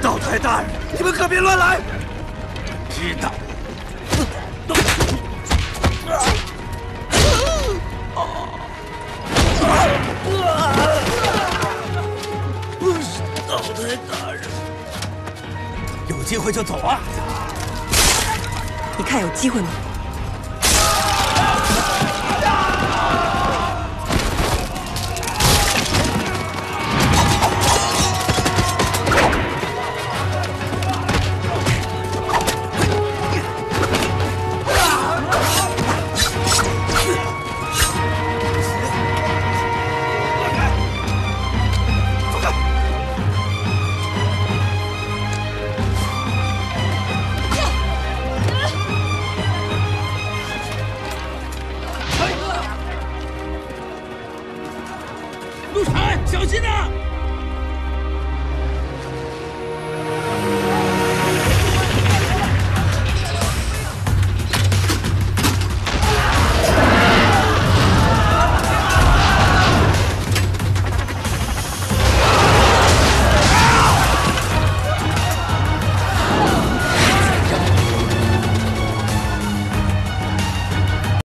道台大人，你们可别乱来！ 知道。 道台大人， 有机会就走啊！ 你看有机会吗？ 陆禅，小心呐！